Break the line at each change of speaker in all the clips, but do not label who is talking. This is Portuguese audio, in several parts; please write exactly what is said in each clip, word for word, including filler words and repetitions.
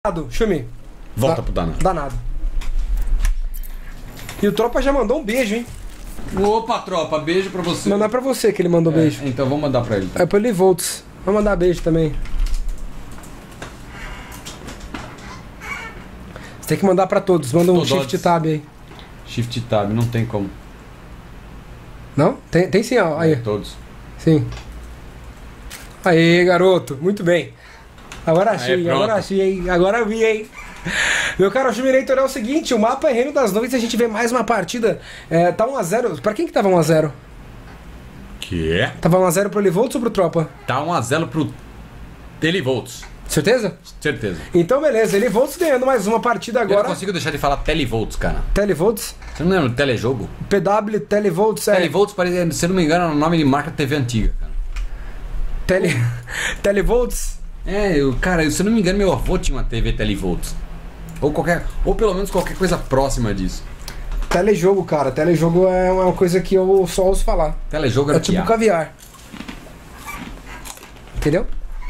Danado, Chumi.
Volta
Da,
pro danado.
Danado. E o Tropa já mandou um beijo, hein?
Opa, tropa, beijo pra você.
Não, não é pra você que ele mandou
É,
beijo.
então vamos mandar pra ele. Tá?
É pro Elivolts. Vou mandar beijo também. Você tem que mandar pra todos. Manda um
Todos.
shift tab aí.
Shift tab, não tem como.
Não? Tem, tem sim, ó. Aí.
É, todos.
Sim. Aí, garoto. Muito bem. Agora achei,
Aí, pronto.
agora achei, hein? Agora eu vi, hein? Meu caro Chuminator, é o seguinte, o mapa é Reino das Nuvens, a gente vê mais uma partida. É, tá um a zero. Pra quem que tava um a zero?
Que é?
Tava um a zero pro Elivolts ou pro Tropa?
Tá um a zero pro Televolts.
Certeza?
Certeza.
Então beleza, Elivolts ganhando mais uma partida
Eu
agora.
não consigo deixar de falar Televolts, cara.
Televolts?
Você não lembra do telejogo?
P W Televolts é.
Televolts, parece, se eu não me engano, é o nome de marca T V antiga, cara.
Tele... Televolts?
É, eu, cara, se eu não me engano, meu avô tinha uma T V Televolts. Ou qualquer, ou pelo menos qualquer coisa próxima disso.
Telejogo, cara. Telejogo é uma coisa que eu só ouço falar.
Telejogo era
É tipo
piada.
caviar. Entendeu?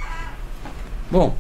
Bom,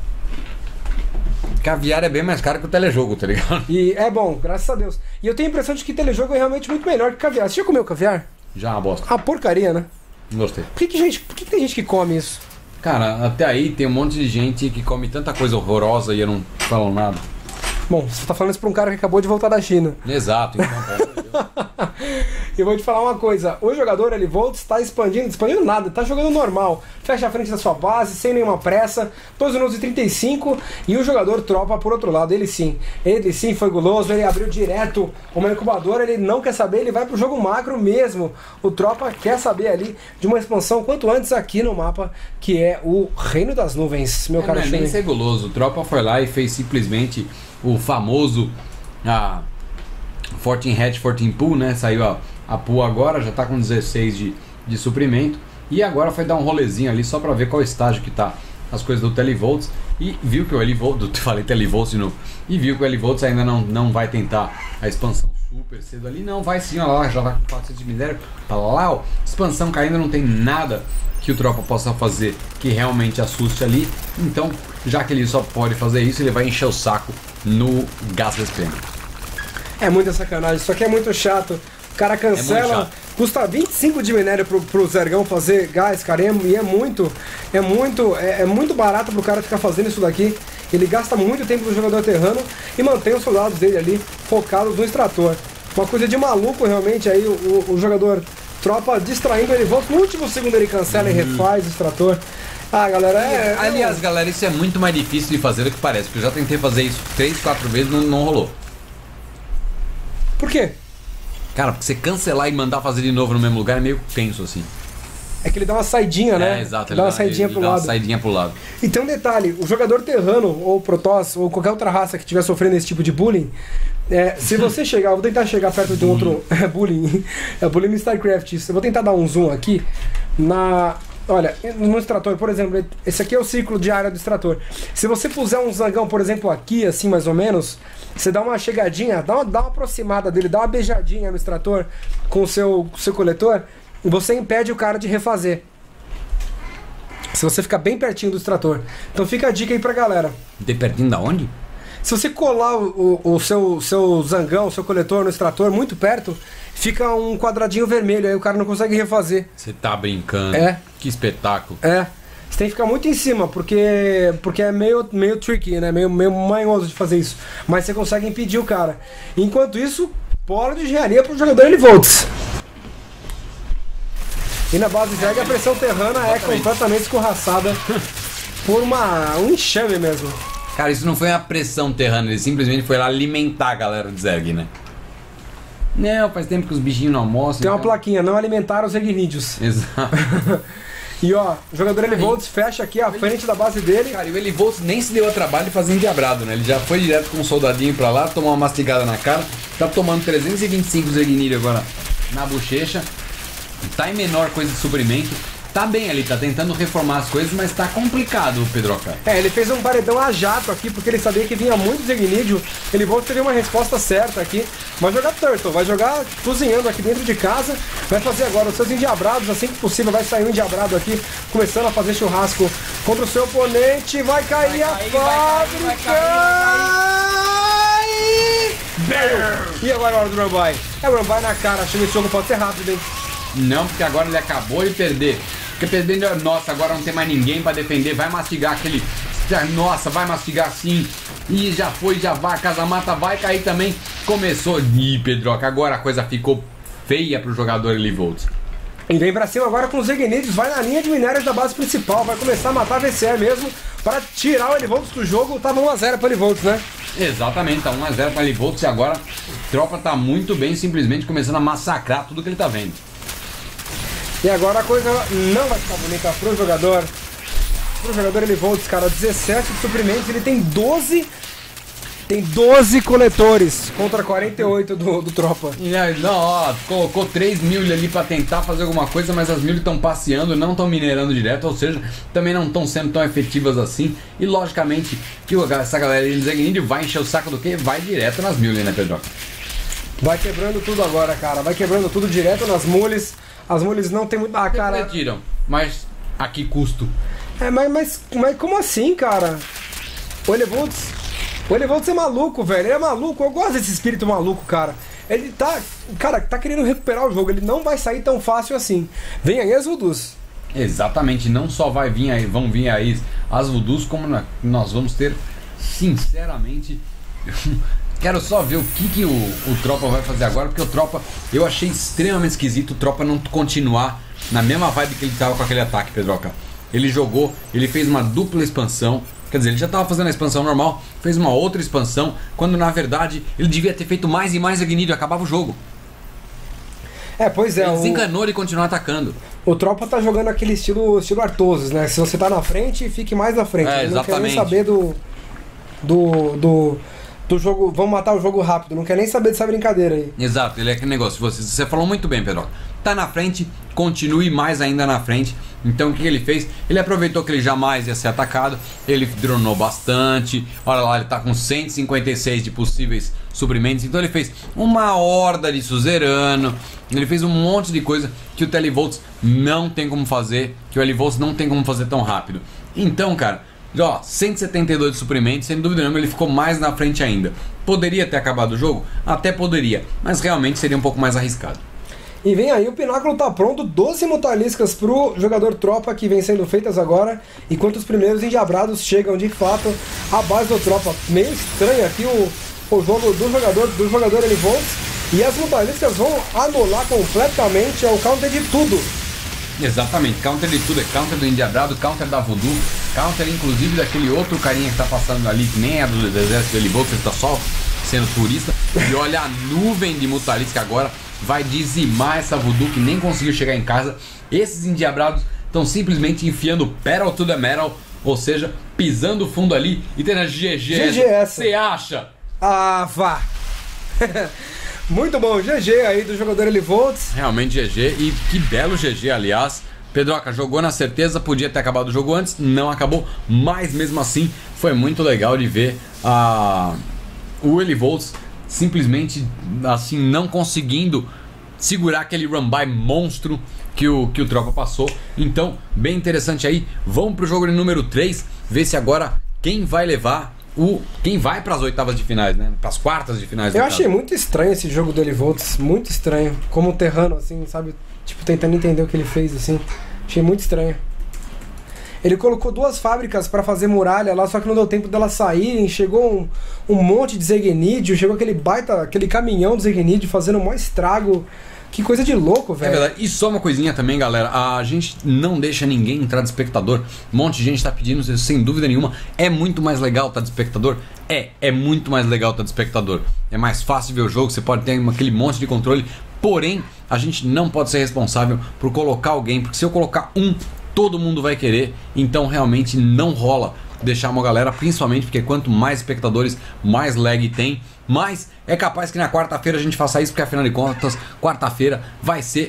caviar é bem mais caro que o telejogo, tá ligado?
E é bom, graças a Deus. E eu tenho a impressão de que telejogo é realmente muito melhor que caviar. Você já comeu caviar?
Já é uma bosta.
Ah, porcaria, né?
Não gostei.
Por que, que, gente, por que, que tem gente que come isso?
Cara, até aí tem um monte de gente que come tanta coisa horrorosa e eu não falo nada.
Bom, você tá falando isso pra um cara que acabou de voltar da China.
Exato, então, pelo amor de Deus.
Eu vou te falar uma coisa, o jogador Elivolts está expandindo, expandindo nada, tá jogando normal, fecha a frente da sua base, sem nenhuma pressa, doze minutos e trinta e cinco, e o jogador Tropa por outro lado, ele sim, ele sim foi guloso, ele abriu direto uma incubadora, ele não quer saber, ele vai pro jogo macro mesmo, o Tropa quer saber ali de uma expansão quanto antes aqui no mapa, que é o Reino das Nuvens, meu
É,
cara.
não é nem ser guloso, o Tropa foi lá e fez simplesmente o famoso a quatorze Hatch, quatorze Pool, né? Saiu a, a Pool agora, já tá com dezesseis de, de suprimento. E agora foi dar um rolezinho ali só pra ver qual estágio que tá as coisas do Televolts. E viu que o Elivolts, falei Televolts de novo, e viu que o Elivolts ainda não, não vai tentar a expansão super cedo ali. Não, vai sim, olha lá, já tá com quatrocentos de minério. Tá lá, ó, expansão caindo, não tem nada que o Tropa possa fazer que realmente assuste ali. Então, já que ele só pode fazer isso, ele vai encher o saco no Gás Vespene.
É muita sacanagem, isso aqui é muito chato. O cara cancela,
É
custa vinte e cinco de minério pro, pro Zergão fazer gás, cara, e é, e é muito, é muito, é, é muito barato pro cara ficar fazendo isso daqui. Ele gasta muito tempo do jogador terrano e mantém os soldados dele ali focados no extrator. Uma coisa de maluco realmente aí, o, o, o jogador Tropa distraindo ele, volta no último segundo ele cancela hum. e refaz o extrator. Ah, galera, é...
Aliás, é... galera, isso é muito mais difícil de fazer do que parece, porque eu já tentei fazer isso três, quatro vezes e não, não rolou.
Por quê?
Cara, porque você cancelar e mandar fazer de novo no mesmo lugar é meio tenso, assim.
É que ele dá uma saidinha, né?
É, exato.
Ele dá uma saidinha
ele
pro
dá
lado.
uma saidinha pro lado.
E tem um detalhe, o jogador terrano, ou Protoss, ou qualquer outra raça que estiver sofrendo esse tipo de bullying, é, se você chegar, eu vou tentar chegar perto de um outro... É bullying. É bullying no StarCraft. Eu vou tentar dar um zoom aqui na... Olha, no extrator, por exemplo, esse aqui é o ciclo de área do extrator. Se você puser um zangão, por exemplo, aqui, assim, mais ou menos, você dá uma chegadinha, dá uma, dá uma aproximada dele, dá uma beijadinha no extrator com o seu, seu coletor, e você impede o cara de refazer. Se você ficar bem pertinho do extrator. Então fica a dica aí pra galera.
De pertinho da onde?
Se você colar o, o, o seu, seu zangão, o seu coletor no extrator muito perto, fica um quadradinho vermelho, aí o cara não consegue refazer.
Você tá brincando.
É.
Que espetáculo.
É. Você tem que ficar muito em cima, porque, porque é meio, meio tricky, né? Meio, meio manhoso de fazer isso. Mas você consegue impedir o cara. Enquanto isso, bola de engenharia pro jogador Elivolts. E na base Zerg a pressão terrana é completamente escorraçada por uma, um enxame mesmo.
Cara, isso não foi uma pressão terrana, ele simplesmente foi lá alimentar a galera do Zerg, né? Não, faz tempo que os bichinhos não almoçam.
Tem uma
então...
plaquinha, não alimentar os Zergnídeos.
Exato.
E ó, o jogador Elivolts fecha aqui a frente da base dele.
Cara, e o Elivolts nem se deu a trabalho de fazer endiabrado, né? Ele já foi direto com um soldadinho pra lá, tomou uma mastigada na cara, tá tomando trezentos e vinte e cinco Zergnídeos agora na bochecha, tá em menor coisa de suprimento. tá bem ali, tá tentando reformar as coisas, mas tá complicado, Pedroca.
É, ele fez um paredão a jato aqui, porque ele sabia que vinha muito Zignídio. Ele volta teve uma resposta certa aqui. Vai jogar Turtle, vai jogar cozinhando aqui dentro de casa. Vai fazer agora os seus endiabrados, assim que possível, vai sair um endiabrado aqui, começando a fazer churrasco contra o seu oponente. Vai cair, vai cair a fábrica! Vai cair, vai cair. E agora a hora do Rambai? É o Rambai na cara, achando que esse jogo pode ser rápido, hein?
Não, porque agora ele acabou de perder. Porque perdendo, nossa, agora não tem mais ninguém pra defender. Vai mastigar aquele... Nossa, vai mastigar sim. E já foi, já vai. A casa-mata vai cair também. Começou. Ih, Pedroca, agora a coisa ficou feia pro jogador Elivolts.
E vem pra cima agora com os Zignídeos. Vai na linha de minérios da base principal. Vai começar a matar a V C R mesmo. Para tirar o Elivolts do jogo. Tava um a zero pro Elivolts, né?
Exatamente, tá um a zero para Elivolts. E agora a tropa tá muito bem, simplesmente começando a massacrar tudo que ele tá vendo.
E agora a coisa não vai ficar bonita pro jogador. Pro jogador Elivolts, cara, dezessete de suprimentos, ele tem doze. Tem doze coletores contra quarenta e oito do, do tropa.
E aí, não, ó, colocou três mil ali pra tentar fazer alguma coisa, mas as mil estão passeando, não estão minerando direto, ou seja, também não estão sendo tão efetivas assim. E logicamente que essa galera de Zignídio vai encher o saco do quê? Vai direto nas mil, né, Pedro?
Vai quebrando tudo agora, cara. Vai quebrando tudo direto nas mules. As mules não tem muito... Ah, cara...
Retiram, mas a que custo?
É, mas, mas, mas como assim, cara? O Elivolts... O Elivolts é maluco, velho. Ele é maluco. Eu gosto desse espírito maluco, cara. Ele tá... Cara, tá querendo recuperar o jogo. Ele não vai sair tão fácil assim. Vem aí as voodoos.
Exatamente. Não só vai vir aí, vão vir aí as voodoos, como nós vamos ter, sinceramente... Quero só ver o que, que o, o Tropa vai fazer agora, porque o Tropa, eu achei extremamente esquisito o Tropa não continuar na mesma vibe que ele estava com aquele ataque, Pedroca. Ele jogou, ele fez uma dupla expansão, quer dizer, ele já estava fazendo a expansão normal, fez uma outra expansão, quando na verdade ele devia ter feito mais e mais Zignídio, acabava o jogo.
É, pois é.
Ele desenganou de continuar atacando.
O Tropa tá jogando aquele estilo, estilo Artosos, né? Se você tá na frente, fique mais na frente.
É,
ele não quer nem
exatamente.
saber do... do... do do jogo, vamos matar o jogo rápido, não quer nem saber dessa brincadeira aí.
Exato, ele é aquele negócio, você, você falou muito bem, Pedro. Tá na frente, continue mais ainda na frente. Então o que ele fez? Ele aproveitou que ele jamais ia ser atacado, ele dronou bastante. Olha lá, ele tá com cento e cinquenta e seis de possíveis suprimentos. Então ele fez uma horda de suzerano, ele fez um monte de coisa que o Televolts não tem como fazer, que o Elivolts não tem como fazer tão rápido. Então, cara, ó, cento e setenta e dois de suprimentos, sem dúvida nenhuma ele ficou mais na frente ainda. Poderia ter acabado o jogo? Até poderia, mas realmente seria um pouco mais arriscado.
E vem aí, o Pináculo tá pronto, doze mutaliscas pro jogador Tropa que vem sendo feitas agora, enquanto os primeiros endiabrados chegam de fato à base do Tropa. Meio estranho aqui o, o jogo do jogador, do jogador Elivolts, e as mutaliscas vão anular completamente o counter de tudo.
Exatamente, counter de tudo, é counter do endiabrado, counter da voodoo, counter inclusive daquele outro carinha que tá passando ali, que nem é do exército do Elivolts, ele tá só sendo turista. E olha a nuvem de mutalisca agora, vai dizimar essa voodoo que nem conseguiu chegar em casa. Esses endiabrados estão simplesmente enfiando pedal to the metal, ou seja, pisando fundo ali e tendo a G G.
G G essa.
Você acha?
Ah, vá! Muito bom, G G aí do jogador Elivolts.
Realmente G G, e que belo G G, aliás. Pedroca jogou na certeza, podia ter acabado o jogo antes, não acabou, mas mesmo assim foi muito legal de ver a... o Elivolts simplesmente assim não conseguindo segurar aquele run-by monstro que o, que o Tropa passou. Então, bem interessante aí. Vamos pro jogo de número três, ver se agora quem vai levar o... quem vai para as oitavas de finais, né? Para as quartas de finais.
Eu achei muito estranho esse jogo do Elivolts, muito estranho. Como um terrano, assim, sabe? Tipo, tentando entender o que ele fez, assim. Achei muito estranho. Ele colocou duas fábricas para fazer muralha lá, só que não deu tempo delas saírem. Chegou um, um monte de Zignídio, chegou aquele baita, aquele caminhão de Zignídio fazendo um maior estrago. Que coisa de louco, velho.
É verdade. E só uma coisinha também, galera. A gente não deixa ninguém entrar de espectador. Um monte de gente tá pedindo, sem dúvida nenhuma. É muito mais legal estar de espectador? É, é muito mais legal estar de espectador. É mais fácil ver o jogo, você pode ter aquele monte de controle. Porém, a gente não pode ser responsável por colocar alguém, porque se eu colocar um, todo mundo vai querer. Então realmente não rola deixar uma galera, principalmente porque quanto mais espectadores, mais lag tem. Mas é capaz que na quarta-feira a gente faça isso, porque afinal de contas, quarta-feira vai ser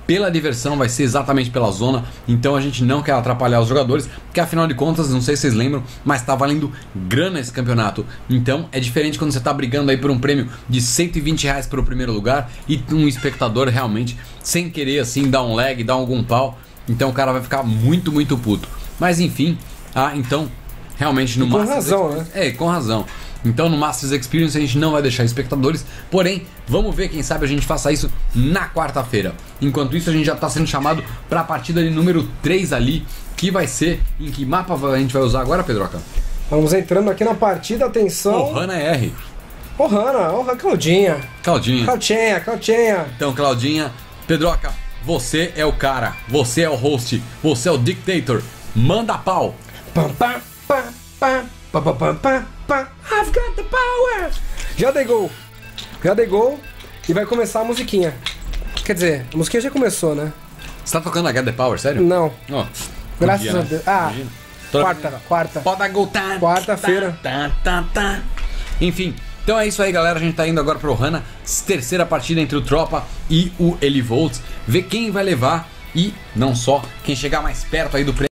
pela diversão, vai ser exatamente pela zona, então a gente não quer atrapalhar os jogadores, porque afinal de contas, não sei se vocês lembram, mas tá valendo grana esse campeonato, então é diferente quando você tá brigando aí por um prêmio de cento e vinte reais para o primeiro lugar e um espectador realmente, sem querer assim, dar um lag, dar algum pau, então o cara vai ficar muito, muito puto. Mas enfim, ah, então, realmente no
com
Masters
razão, né?
É, com razão. Então no Masters Experience a gente não vai deixar espectadores, porém, vamos ver, quem sabe a gente faça isso na quarta-feira. Enquanto isso, a gente já está sendo chamado para a partida de número três ali, que vai ser, em que mapa a gente vai usar agora, Pedroca?
Vamos entrando aqui na partida, atenção.
Ohana R.
Ohana, Ohana, Claudinha.
Claudinha.
Claudinha, Claudinha.
Então, Claudinha, Pedroca, você é o cara, você é o host, você é o dictator, manda pau.
Pam, pam, pam, pam, pam, pam, pam, pam, pam. I've got the power. Já dei gol. Já dei gol. E vai começar a musiquinha. Quer dizer, a musiquinha já começou, né?
Você tá tocando a Get the Power, sério?
Não.
Oh,
Graças
podia,
a
né?
Deus. Ah,
Imagina.
quarta, quarta.
Pode go tá,
Quarta-feira.
tá, tá, tá, tá. Enfim, então é isso aí, galera. A gente tá indo agora pro Ohana, terceira partida entre o Tropa e o Elivolts. Ver quem vai levar e não só quem chegar mais perto aí do prêmio.